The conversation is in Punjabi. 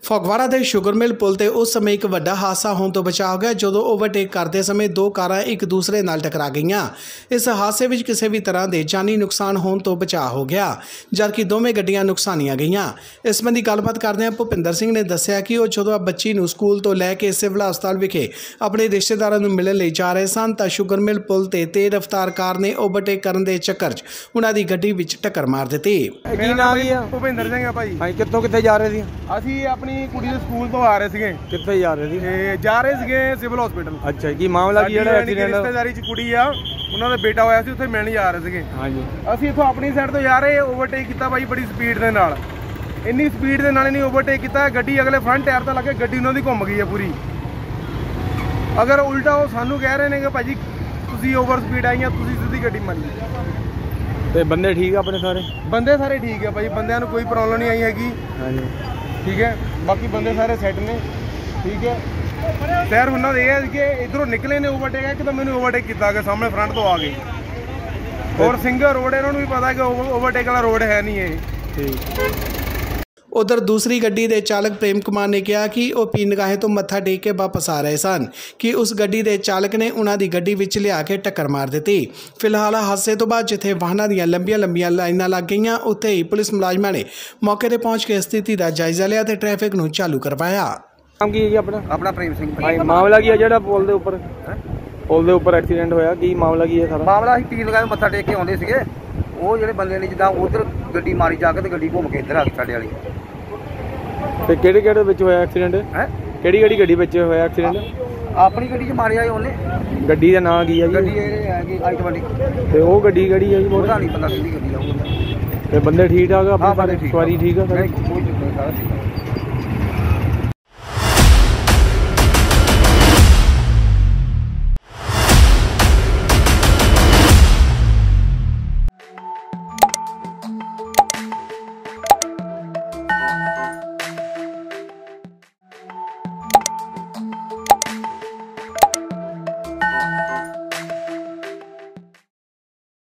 ਫਗਵਾੜਾ ਦੇ ਸ਼ੂਗਰ ਮਿਲ ਪੁਲ ਤੇ ਉਸ ਸਮੇਂ ਇੱਕ ਵੱਡਾ ਹਾਦਸਾ ਹੋਣ ਤੋਂ ਬਚਾ ਹੋ ਗਿਆ ਜਦੋਂ ਓਵਰਟੇਕ ਕਰਦੇ ਸਮੇਂ ਦੋ ਕਾਰਾਂ ਇੱਕ ਦੂਸਰੇ ਨਾਲ ਟਕਰਾ ਗਈਆਂ। ਇਸ ਹਾਦਸੇ ਵਿੱਚ ਕਿਸੇ ਵੀ ਤਰ੍ਹਾਂ ਦੇ ਜਾਨੀ ਨੁਕਸਾਨ ਹੋਣ ਤੋਂ ਬਚਾ ਹੋ ਗਿਆ, ਜਦਕਿ ਦੋਵੇਂ ਗੱਡੀਆਂ ਨੁਕਸਾਨੀਆਂ ਗਈਆਂ। ਇਸ ਸੰਬੰਧੀ ਗੱਲਬਾਤ ਕਰਦਿਆਂ ਭੁਪਿੰਦਰ ਸਿੰਘ ਨੇ ਦੱਸਿਆ ਕਿ ਉਹ ਜਦੋਂ ਬੱਚੀ ਨੂੰ ਸਕੂਲ ਤੋਂ ਲੈ ਕੇ ਸਿਵਲ ਹਸਪਤਾਲ ਵਿਖੇ ਆਪਣੇ ਰਿਸ਼ਤੇਦਾਰਾਂ ਨੂੰ ਮਿਲਣ ਲਈ ਜਾ ਰਹੇ ਸਨ ਤਾਂ ਸ਼ੂਗਰ ਮਿਲ ਪੁਲ ਤੇ ਤੇਜ਼ ਰਫ਼ਤਾਰ ਕਾਰ ਨੇ ਓਵਰਟੇਕ ਕਰਨ ਦੇ ਚੱਕਰ 'ਚ ਉਹਨਾਂ ਦੀ ਗੱਡੀ ਵਿੱਚ ਟੱਕਰ ਮਾਰ ਦਿੱਤੀ। ਕੀ ਨਾਮ ਹੈ? ਭੁਪਿੰਦਰ ਸਿੰਘ ਆ ਭਾਈ। ਹਾਂ, ਕਿੱਥੋਂ ਕਿੱਥੇ ਜਾ ਰਹੇ ਸੀ? ਅਸੀਂ ਆਪਣੀ ਕੁੜੀ ਦੇ ਸਕੂਲ ਤੋਂ ਆ ਰਹੇ ਸੀਗੇ। ਕਿੱਥੇ ਜਾ ਰਹੇ ਸੀ? ਜਾ ਰਹੇ ਸੀਗੇ ਸਿਵਲ ਹਸਪੀਟਲ। ਅੱਛਾ, ਕੀ ਮਾਮਲਾ ਕੀ ਜਿਹੜਾ ਐਕਸੀਡੈਂਟ? ਰਿਸ਼ਤੇਦਾਰੀ 'ਚ ਕੁੜੀ ਆ, ਉਹਨਾਂ ਦਾ ਬੇਟਾ ਹੋਇਆ ਸੀ, ਉੱਥੇ ਮਿਲਣ ਜਾ ਰਹੇ ਸੀਗੇ। ਹਾਂਜੀ, ਅਸੀਂ ਇੱਥੋਂ ਆਪਣੀ ਸਾਈਡ ਤੋਂ ਜਾ ਰਹੇ, ਓਵਰਟੇਕ ਕੀਤਾ ਭਾਈ ਬੜੀ ਸਪੀਡ ਦੇ ਨਾਲ। ਇੰਨੀ ਸਪੀਡ ਦੇ ਨਾਲ ਨਹੀਂ ਓਵਰਟੇਕ ਕੀਤਾ, ਗੱਡੀ ਅਗਲੇ ਫਰੰਟ ਟਾਇਰ ਤਾਂ ਲੱਗੇ, ਗੱਡੀ ਉਹਨਾਂ ਦੀ ਘੁੰਮ ਗਈ ਹੈ ਪੂਰੀ। ਅਗਰ ਉਲਟਾ ਉਹ ਸਾਨੂੰ ਕਹਿ ਰਹੇ ਨੇ ਕਿ ਭਾਜੀ ਤੁਸੀਂ ਓਵਰ ਸਪੀਡ ਆਈਆਂ, ਤੁਸੀਂ ਸਿੱਧੀ ਗੱਡੀ ਮਾਰੀ। ਤੇ ਬੰਦੇ ਠੀਕ ਆ ਆਪਣੇ ਸਾਰੇ? ਬੰਦੇ ਸਾਰੇ ਠੀਕ ਹੈ ਭਾਈ, ਬੰਦਿਆਂ ਨੂੰ ਕੋਈ ਪ੍ਰੋਬਲਮ ਨਹੀਂ ਆਈ ਹੈਗੀ। ਹਾਂਜੀ, ਠੀਕ ਹੈ, ਬਾਕੀ ਬੰਦੇ ਸਾਰੇ ਸੈੱਟ ਨੇ। ਠੀਕ ਹੈ, ਸੈਰ ਉਹਨਾਂ ਦੇ ਇਹ ਹੈ ਕਿ ਇਧਰੋਂ ਨਿਕਲੇ ਨੇ ਓਵਰਟੇਕ ਹੈ ਕਿ ਤਾਂ ਮੈਨੂੰ ਓਵਰਟੇਕ ਕੀਤਾ ਕਿ ਸਾਹਮਣੇ ਫਰੰਟ ਤੋਂ ਆ ਗਏ। ਔਰ ਸਿੰਗਲ ਰੋਡ ਇਹਨਾਂ ਨੂੰ ਵੀ ਪਤਾ ਕਿ ਓਵਰਟੇਕ ਵਾਲਾ ਰੋਡ ਹੈ ਨਹੀਂ ਇਹ। ਠੀਕ। उधर दूसरी गड्डी के चालक प्रेम कुमार ने कहा कि वह पीनगाहें तो मत्था टेक के वापस आ रहे सन कि उस गड्डी के चालक ने उन्हों की गड्डी विच लिया के टक्कर मार दी। फिलहाल हादसे तो बाद जिथे वाहनों दी लंबिया लंबिया लाइनां लग गई, उत्थे ही पुलिस मुलाजमां ने मौके पर पहुँच के स्थिति का जायजा लिया तो ट्रैफिक नूं चालू करवाया। नाम की अपना? अपना प्रेम सिंह भाई। मामला की है जो पुल के उपर एक्सीडेंट होया, की मामला की है सारा? मामला ਅਸੀਂ ਪੀਨਗਾਹ ਮੱਥਾ ਟੇਕ ਕੇ ਆਉਂਦੇ ਸੀਗੇ, ਉਹ ਜਿਹੜੇ ਬੰਦੇ ਨੇ ਜਿੱਦਾਂ ਉਧਰ ਗੱਡੀ ਮਾਰੀ ਜਾ ਕੇ ਤੇ ਗੱਡੀ ਘੁੰਮ ਕੇ ਇੱਧਰ ਆ ਗਈ ਸਾਡੇ ਵਾਲੀ। ਤੇ ਕਿਹੜੇ ਵਿੱਚ ਹੋਇਆ ਐਕਸੀਡੈਂਟ? ਹੈ ਕਿਹੜੀ ਗੱਡੀ ਵਿੱਚ ਹੋਇਆ ਐਕਸੀਡੈਂਟ? ਆਪਣੀ ਗੱਡੀ 'ਚ ਮਾਰਿਆ ਉਹਨੇ। ਗੱਡੀ ਦਾ ਨਾਂ ਕੀ ਹੈ ਜੀ? ਗੱਡੀ ਇਹ ਹੈਗੀ i20। ਤੇ ਉਹ ਗੱਡੀ ਕਿਹੜੀ ਹੈ ਜੀ? ਉਹਦਾ ਨਹੀਂ ਪਤਾ ਕਿਹੜੀ ਗੱਡੀ ਆ ਉਹ। ਤੇ ਬੰਦੇ ਠੀਕ ਠਾਕ ਆ? ਹਾਂ, ਬੰਦੇ ਠੀਕ, ਸਵਾਰੀ ਠੀਕ ਆ? ਕੋਈ ਚੱਕਰ ਨਹੀਂ, ਸਾਰਾ ਠੀਕ ਆ।